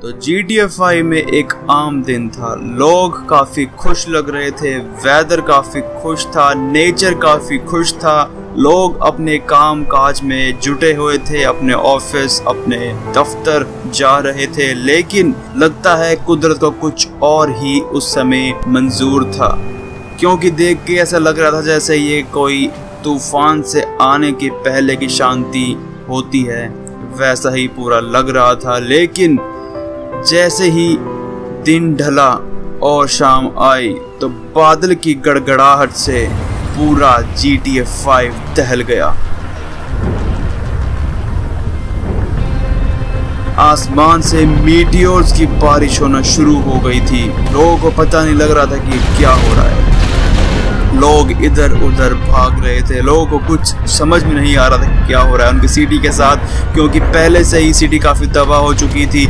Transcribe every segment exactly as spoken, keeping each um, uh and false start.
तो जी T A five में एक आम दिन था। लोग काफी खुश लग रहे थे, वेदर काफी खुश था, नेचर काफी खुश था। लोग अपने काम काज में जुटे हुए थे, अपने ऑफिस अपने दफ्तर जा रहे थे, लेकिन लगता है कुदरत को कुछ और ही उस समय मंजूर था, क्योंकि देख के ऐसा लग रहा था जैसे ये कोई तूफान से आने के पहले की शांति होती है, वैसा ही पूरा लग रहा था। लेकिन जैसे ही दिन ढला और शाम आई तो बादल की गड़गड़ाहट से पूरा जी टी ए फाइव दहल गया। आसमान से मीटियोर्स की बारिश होना शुरू हो गई थी। लोगों को पता नहीं लग रहा था कि क्या हो रहा है। लोग इधर उधर भाग रहे थे, लोगों को कुछ समझ में नहीं आ रहा था कि क्या हो रहा है उनकी सिटी के साथ, क्योंकि पहले से ही सिटी काफी तबाह हो चुकी थी।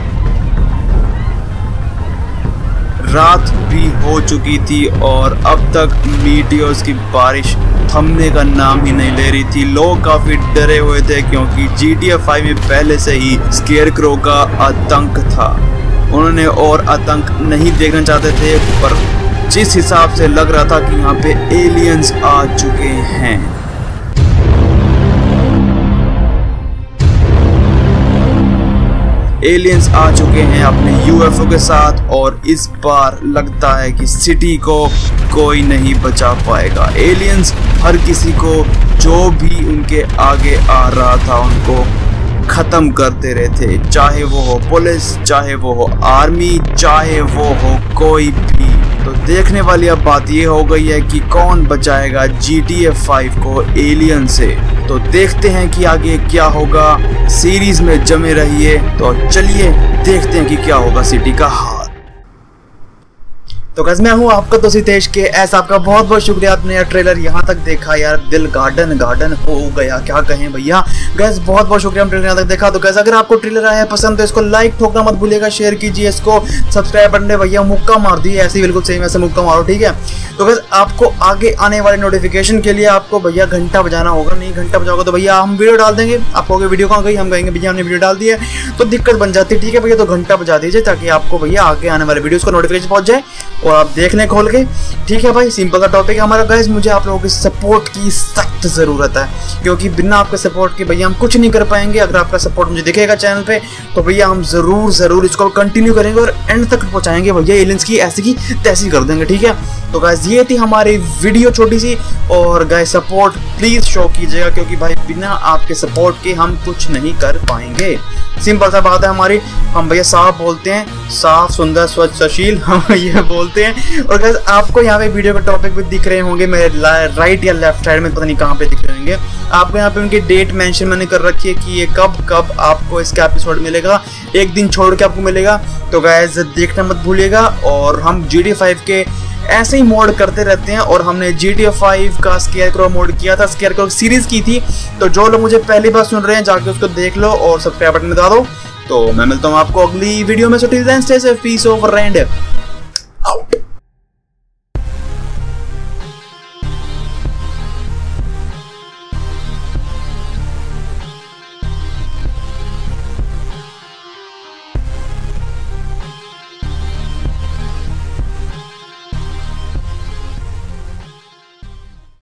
रात भी हो चुकी थी और अब तक मीटियोर्स की बारिश थमने का नाम ही नहीं ले रही थी। लोग काफी डरे हुए थे, क्योंकि जी टी ए फाइव में पहले से ही स्केयरक्रो का आतंक था। उन्होंने और आतंक नहीं देखना चाहते थे, पर जिस हिसाब से लग रहा था कि यहाँ पे एलियंस आ चुके हैं, एलियंस आ चुके हैं अपने यू एफ ओ के साथ, और इस बार लगता है कि सिटी को कोई नहीं बचा पाएगा। एलियंस हर किसी को जो भी उनके आगे आ रहा था उनको खत्म करते रहे थे, चाहे वो हो पुलिस, चाहे वो हो आर्मी, चाहे वो हो कोई भी। तो देखने वाली अब बात ये हो गई है कि कौन बचाएगा जी टी ए फाइव को एलियन से। तो देखते हैं कि आगे क्या होगा। सीरीज में जमे रहिए। तो चलिए देखते हैं कि क्या होगा सिटी का हाल। तो गाइस मैं हूँ आपका दोस्त हितेश के एस। आपका बहुत बहुत शुक्रिया, आपने यार ट्रेलर यहाँ तक देखा। यार दिल गार्डन गार्डन हो गया, क्या कहें भैया। गाइस बहुत बहुत शुक्रिया, ट्रेलर यहाँ तक देखा। तो गाइस अगर आपको ट्रेलर आया है पसंद तो इसको लाइक ठोकना मत भूलिएगा, शेयर कीजिए इसको, सब्सक्राइब बटन पे भैया मुक्का मार दिए, ऐसे बिल्कुल सही में से मुक्का मारो, ठीक है। तो गाइस आपको आगे आने वाले नोटिफिकेशन के लिए आपको भैया घंटा बजाना होगा। नहीं घंटा बजाओगे तो भैया हम वीडियो डाल देंगे, आप कहोगे वीडियो कहाँ गई, हम कहेंगे भैया हमने वीडियो डाल दी है, तो दिक्कत बन जाती है, ठीक है भैया। तो घंटा बजा दीजिए ताकि आपको भैया आगे आने वाले वीडियोस का नोटिफिकेशन पहुंच जाए और आप देखने खोल के, ठीक है भाई। सिंपल सा टॉपिक है हमारा गाइस। मुझे आप लोगों की सपोर्ट की सख्त जरूरत है, क्योंकि बिना आपके सपोर्ट के भैया हम कुछ नहीं कर पाएंगे। अगर आपका सपोर्ट मुझे दिखेगा चैनल पे तो भैया हम जरूर जरूर इसको कंटिन्यू करेंगे और एंड तक पहुंचाएंगे भैया, एलियंस की ऐसी की तैसी कर देंगे, ठीक है। तो गाइस ये थी हमारी वीडियो छोटी सी, और गाइस सपोर्ट प्लीज शो कीजिएगा, क्योंकि भाई बिना आपके सपोर्ट के हम कुछ नहीं कर पाएंगे। सिंपल सा बात है हमारी। हम भैया साफ बोलते हैं, साफ सुंदर स्वच्छ सुशील हम ये बोलते हैं। और गाइस आपको यहाँ पे वीडियो के टॉपिक भी दिख रहे होंगे मेरे राइट या लेफ्ट साइड में, पता नहीं कहाँ पे दिख रहे होंगे आपको। यहाँ पे उनकी डेट मेंशन मैंने कर रखी है कि ये कब कब आपको इसका एपिसोड मिलेगा, एक दिन छोड़ के आपको मिलेगा। तो गाइस देखना मत भूलिएगा। और हम जी टी ए फाइव के ऐसे ही मोड करते रहते हैं, और हमने जी टी ए फाइव का स्केयरक्रो मोड किया था, स्केयरक्रो सीरीज की थी। तो जो लोग मुझे पहली बार सुन रहे हैं जाके उसको देख लो और सब्सक्राइब बटन में दबा दो। तो मैं मिलता हूँ आपको अगली वीडियो में। So till then stay safe, peace over and